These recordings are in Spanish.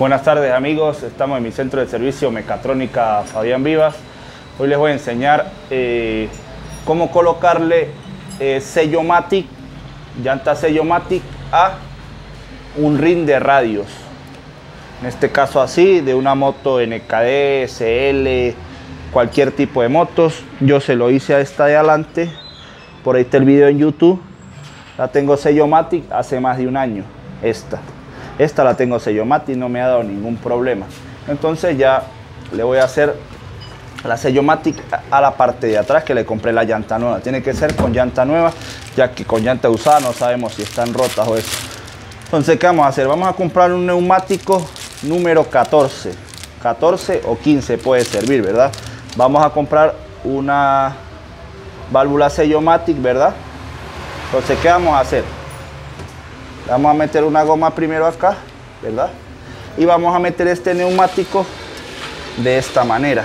Buenas tardes amigos, estamos en mi centro de servicio Mecatrónica Fabián Vivas. Hoy les voy a enseñar cómo colocarle sello Matic, llanta sello Matic a un rin de radios. En este caso así, de una moto NKD, SL, cualquier tipo de motos. Yo se lo hice a esta de adelante, por ahí está el video en YouTube. La tengo sello Matic hace más de un año, Esta la tengo sello Matic, no me ha dado ningún problema. Entonces ya le voy a hacer la sello Matic a la parte de atrás, que le compré la llanta nueva. Tiene que ser con llanta nueva, ya que con llanta usada no sabemos si están rotas o eso. Entonces, ¿qué vamos a hacer? Vamos a comprar un neumático número 14. 14 o 15 puede servir, ¿verdad? Vamos a comprar una válvula sello Matic, ¿verdad? Entonces, ¿qué vamos a hacer? Vamos a meter una goma primero acá, ¿verdad? Y vamos a meter este neumático de esta manera.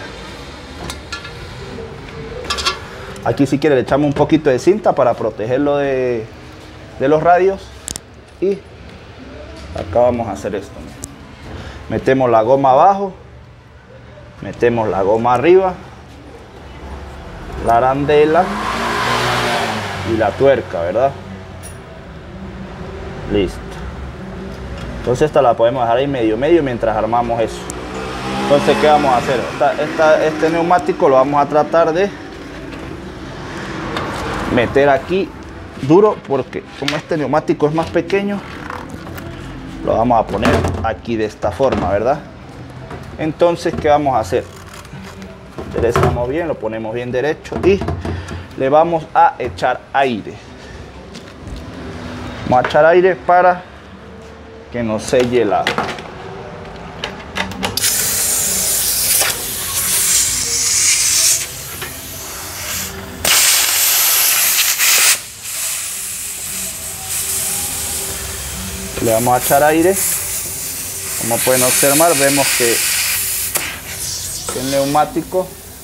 Aquí si quiere le echamos un poquito de cinta para protegerlo de los radios. Y acá vamos a hacer esto. Metemos la goma abajo, metemos la goma arriba, la arandela y la tuerca, ¿verdad? Listo. Entonces esta la podemos dejar ahí medio mientras armamos eso. Entonces, ¿qué vamos a hacer? Este neumático lo vamos a tratar de meter aquí duro, porque como este neumático es más pequeño, lo vamos a poner aquí de esta forma, ¿verdad? Entonces, ¿qué vamos a hacer? Enderezamos bien, lo ponemos bien derecho y le vamos a echar aire. Vamos a echar aire para que no selle la... Le vamos a echar aire. Como pueden observar, vemos que el neumático,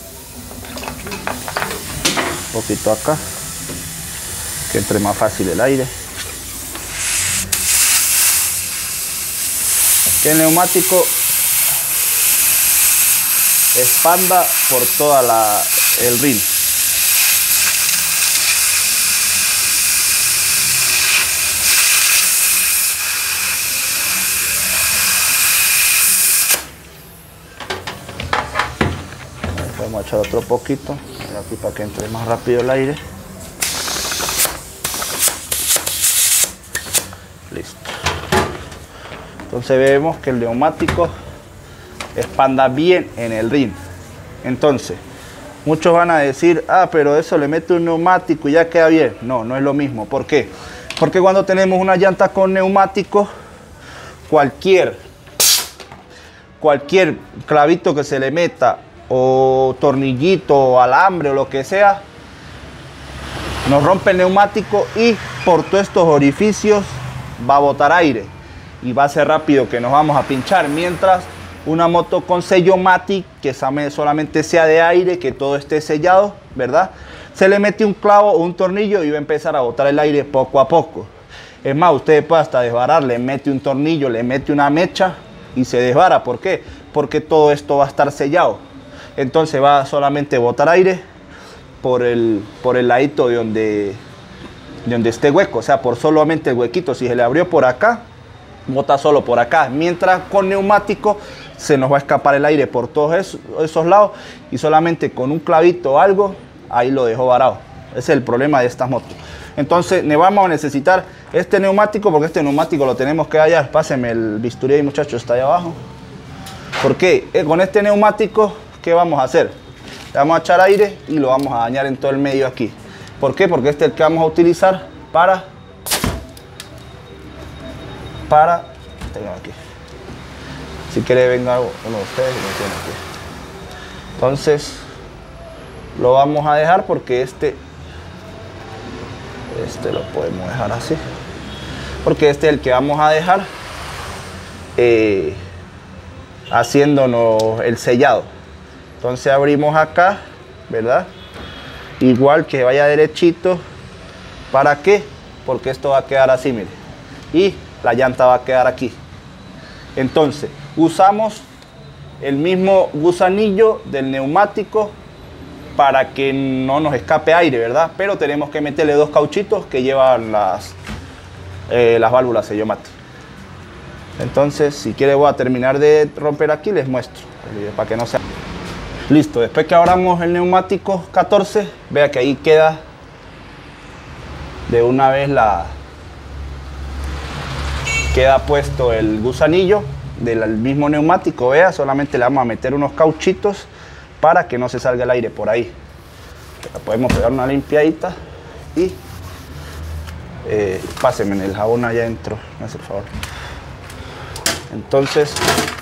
un poquito acá, que entre más fácil el aire. Que el neumático expanda por toda el rin. Vamos a echar otro poquito aquí para que entre más rápido el aire. Listo. Entonces vemos que el neumático expanda bien en el rin. Entonces, muchos van a decir, pero eso le mete un neumático y ya queda bien. No, no es lo mismo. ¿Por qué? Porque cuando tenemos una llanta con neumático, cualquier clavito que se le meta, o tornillito, o alambre, o lo que sea, nos rompe el neumático y por todos estos orificios va a botar aire. Y va a ser rápido que nos vamos a pinchar, mientras una moto con sello Matic, que solamente sea de aire, que todo esté sellado, ¿verdad? Se le mete un clavo o un tornillo y va a empezar a botar el aire poco a poco. Es más, usted puede hasta desbarar, le mete un tornillo, le mete una mecha y se desbara. ¿Por qué? Porque todo esto va a estar sellado. Entonces va a solamente botar aire por el ladito de donde esté hueco, o sea, por solamente el huequito. Si se le abrió por acá, bota solo por acá, mientras con neumático se nos va a escapar el aire por todos esos lados y solamente con un clavito o algo, ahí lo dejó varado. Ese es el problema de estas motos. Entonces vamos a necesitar este neumático, porque este neumático lo tenemos que hallar. Pásenme el bisturí ahí, muchachos, está ahí abajo. ¿Por qué? Con este neumático, ¿qué vamos a hacer? Le vamos a echar aire y lo vamos a dañar en todo el medio aquí. ¿Por qué? Porque este es el que vamos a utilizar para tengo aquí. Si quiere venga uno de ustedes, lo tiene aquí. Entonces lo vamos a dejar porque este lo podemos dejar así, porque este es el que vamos a dejar haciéndonos el sellado. Entonces abrimos acá, ¿verdad? Igual que vaya derechito. ¿Para qué? Porque esto va a quedar así, mire. Y la llanta va a quedar aquí. Entonces usamos el mismo gusanillo del neumático para que no nos escape aire, ¿verdad? Pero tenemos que meterle 2 cauchitos que llevan las válvulas sello mate. Entonces, si quiere, voy a terminar de romper aquí y les muestro, para que no sea... Listo, después que abramos el neumático 14, vea que ahí queda de una vez queda puesto el gusanillo del mismo neumático. Vea, solamente le vamos a meter unos cauchitos para que no se salga el aire por ahí. Le podemos pegar una limpiadita y pásenme el jabón allá adentro, me hace el favor. Entonces,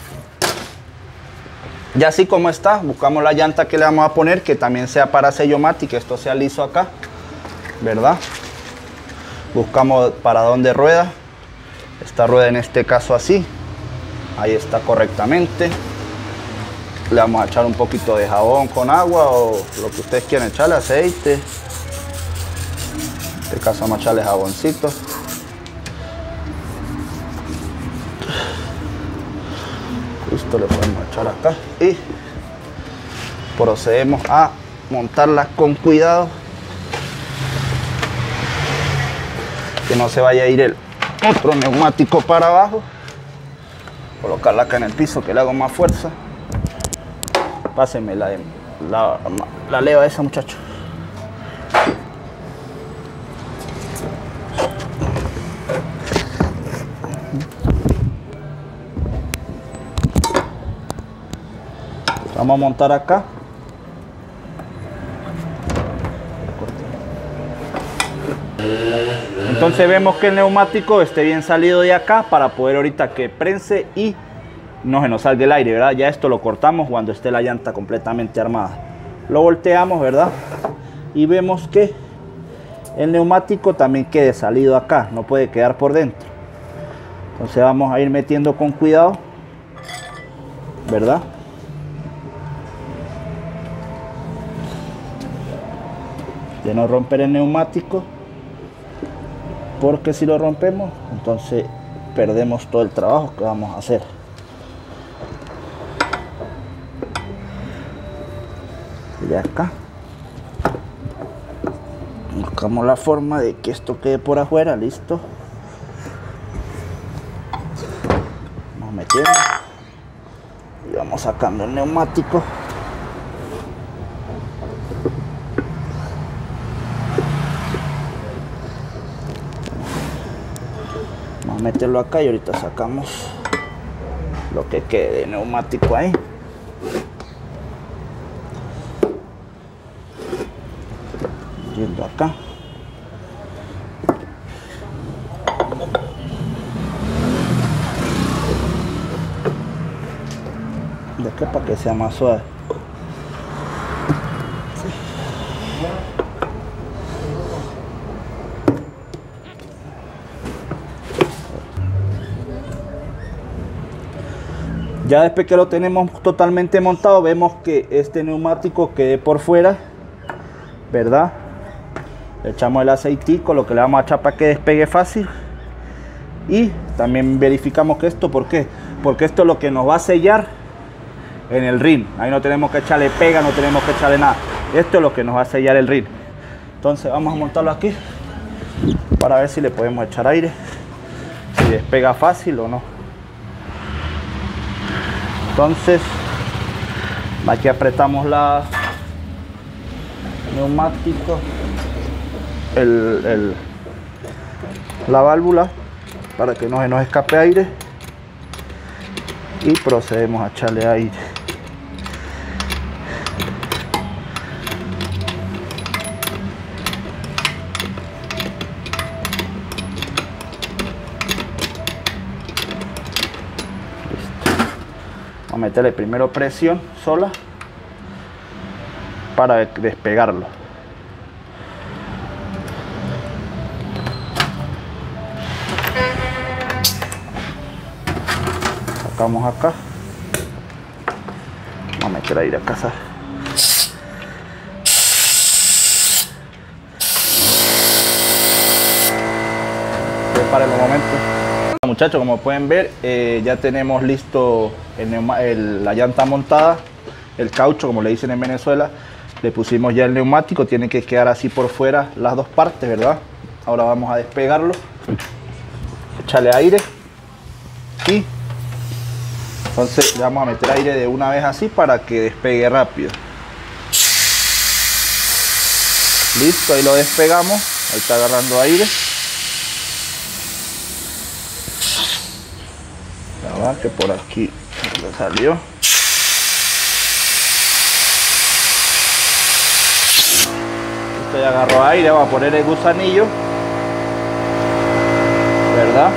ya así como está, buscamos la llanta que le vamos a poner, que también sea para sello mate y que esto sea liso acá, ¿verdad? Buscamos para dónde rueda. Esta rueda en este caso así, ahí está correctamente. Le vamos a echar un poquito de jabón con agua o lo que ustedes quieran echarle, aceite. En este caso vamos a echarle jaboncito. Justo le podemos echar acá y procedemos a montarla con cuidado, que no se vaya a ir el otro neumático para abajo. Colocarla acá en el piso, que le hago más fuerza. Pásenme la leva esa, muchacho. Vamos a montar acá. Entonces vemos que el neumático esté bien salido de acá para poder ahorita que prense y no se nos salga el aire, ¿verdad? Ya esto lo cortamos cuando esté la llanta completamente armada. Lo volteamos, ¿verdad? Y vemos que el neumático también quede salido acá, no puede quedar por dentro. Entonces vamos a ir metiendo con cuidado, ¿verdad? De no romper el neumático, porque si lo rompemos, entonces perdemos todo el trabajo que vamos a hacer. De acá buscamos la forma de que esto quede por afuera. Listo, vamos metiendo y vamos sacando el neumático. Vamos a meterlo acá y ahorita sacamos lo que quede de neumático ahí. Yendo acá. ¿De qué? Para que sea más suave. Ya después que lo tenemos totalmente montado, vemos que este neumático quede por fuera, ¿verdad? Le echamos el aceitico, lo que le vamos a echar para que despegue fácil. Y también verificamos que esto, ¿por qué? Porque esto es lo que nos va a sellar en el rin. Ahí no tenemos que echarle pega, no tenemos que echarle nada. Esto es lo que nos va a sellar el rin. Entonces vamos a montarlo aquí para ver si le podemos echar aire, si despega fácil o no. Entonces aquí apretamos la neumático, la válvula, para que no se nos escape aire, y procedemos a echarle aire. Vamos a meterle primero presión sola para despegarlo. Sacamos acá. Vamos a meter aire a casa. Preparen un momento. muchachos, como pueden ver, ya tenemos listo la llanta montada, el caucho, como le dicen en Venezuela. Le pusimos ya el neumático, tiene que quedar así por fuera las dos partes, ¿verdad? Ahora vamos a despegarlo. Échale aire. Y entonces le vamos a meter aire de una vez así para que despegue rápido. Listo, ahí lo despegamos. Ahí está agarrando aire. Ya va, que por aquí le salió. Listo, ya agarró aire. Vamos a poner el gusanillo, ¿verdad?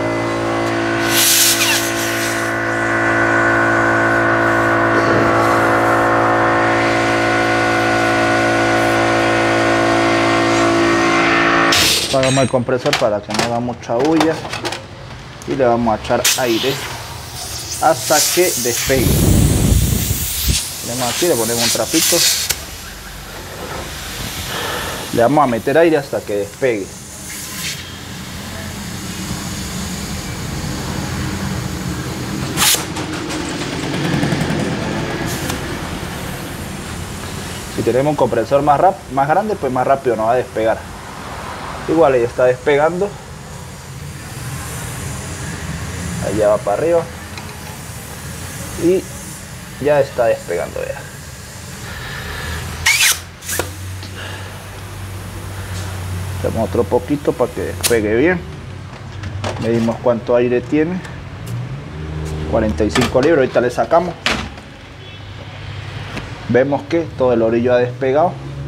Apagamos el compresor para que no haga mucha bulla y le vamos a echar aire hasta que despegue. Tenemos aquí, le ponemos un trapito, le vamos a meter aire hasta que despegue. Si tenemos un compresor más grande, pues más rápido nos va a despegar. Igual ahí está despegando. Ahí ya va para arriba. Y ya está despegando ya. Hacemos otro poquito para que despegue bien. Medimos cuánto aire tiene. 45 libras. Ahorita le sacamos. Vemos que todo el orillo ha despegado.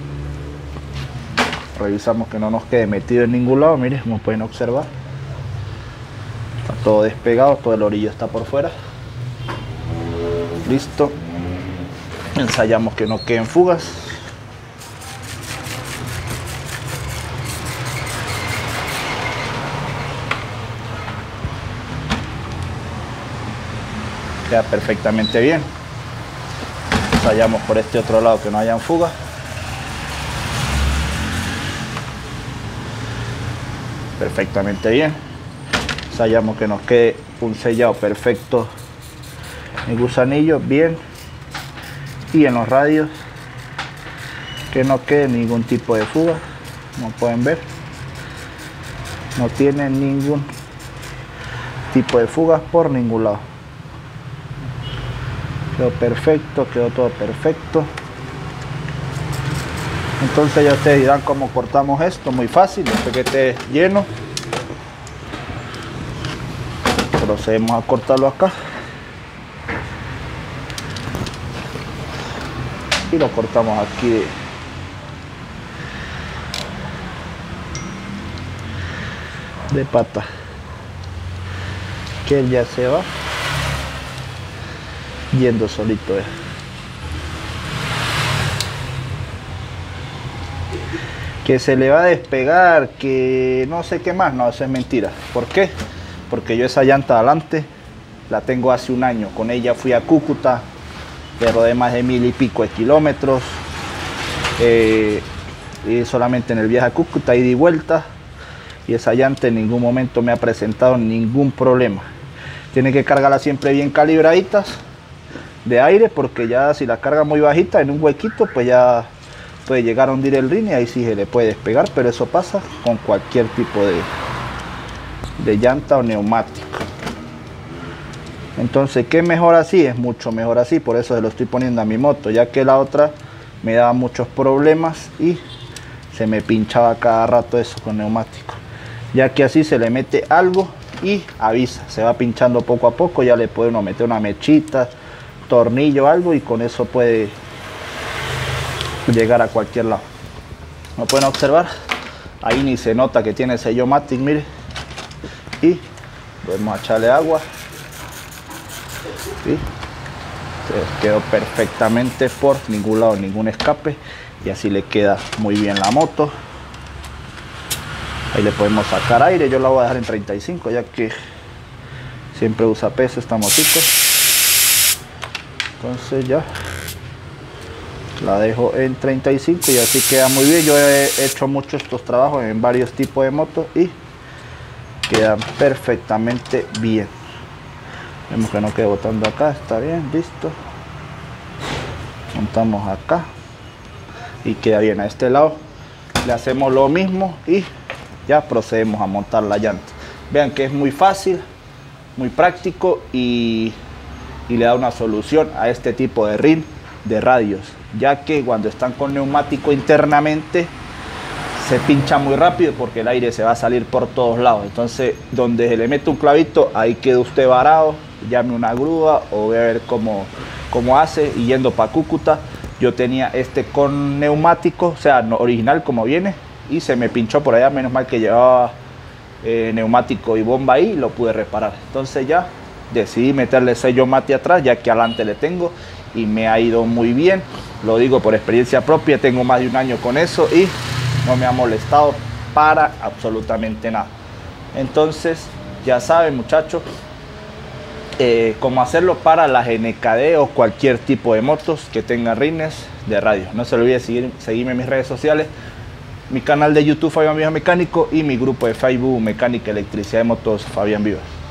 Revisamos que no nos quede metido en ningún lado. Miren, como pueden observar, está todo despegado, todo el orillo está por fuera. Listo. Ensayamos que no queden fugas. Queda perfectamente bien. Ensayamos por este otro lado que no hayan fugas. Perfectamente bien. Ensayamos que nos quede un sellado perfecto el gusanillo, bien, y en los radios que no quede ningún tipo de fuga. Como pueden ver, no tiene ningún tipo de fugas por ningún lado. Quedó perfecto, quedó todo perfecto. Entonces ya ustedes dirán cómo cortamos esto. Muy fácil, después que esté lleno procedemos a cortarlo acá y lo cortamos aquí de pata, que él ya se va yendo solito. Que se le va a despegar, que no sé qué más. No, eso es mentira. ¿Por qué? Porque yo esa llanta adelante la tengo hace un año. Con ella fui a Cúcuta, le rodé más de 1000 y pico de kilómetros, y solamente en el viaje a Cúcuta ida y vuelta, y esa llanta en ningún momento me ha presentado ningún problema. Tiene que cargarla siempre bien calibraditas de aire, porque ya si la carga muy bajita en un huequito, pues ya puede llegar a hundir el rin y ahí sí se le puede despegar. Pero eso pasa con cualquier tipo de llanta o neumático. Entonces, ¿qué mejor así? Es mucho mejor así. Por eso se lo estoy poniendo a mi moto, ya que la otra me daba muchos problemas y se me pinchaba cada rato eso con neumático. Ya que así se le mete algo y avisa, se va pinchando poco a poco. Ya le puede uno meter una mechita, tornillo, algo, y con eso puede llegar a cualquier lado. Como pueden observar, ahí ni se nota que tiene sello Matic, mire. Y podemos echarle agua y quedó perfectamente por ningún lado, ningún escape, y así le queda muy bien la moto. Ahí le podemos sacar aire. Yo la voy a dejar en 35, ya que siempre usa peso esta motito. Entonces ya la dejo en 35 y así queda muy bien. Yo he hecho mucho estos trabajos en varios tipos de motos y quedan perfectamente bien. Vemos que no quede botando acá, está bien, listo. Montamos acá y queda bien. A este lado le hacemos lo mismo y ya procedemos a montar la llanta. Vean que es muy fácil, muy práctico y le da una solución a este tipo de rin de radios, ya que cuando están con neumático internamente se pincha muy rápido porque el aire se va a salir por todos lados. Entonces donde se le mete un clavito, ahí queda usted varado, llame una grúa o voy a ver cómo hace. Y yendo para Cúcuta, yo tenía este con neumático, o sea, no, original como viene, y se me pinchó por allá. Menos mal que llevaba neumático y bomba ahí, lo pude reparar. Entonces ya decidí meterle sello mate atrás, ya que adelante le tengo, y me ha ido muy bien. Lo digo por experiencia propia, tengo más de un año con eso y no me ha molestado para absolutamente nada. Entonces ya saben, muchachos, cómo hacerlo para las NKD o cualquier tipo de motos que tengan rines de radio. No se olvide seguirme en mis redes sociales, mi canal de YouTube Fabián Vivas Mecánico y mi grupo de Facebook Mecánica Electricidad de Motos Fabián Vivas.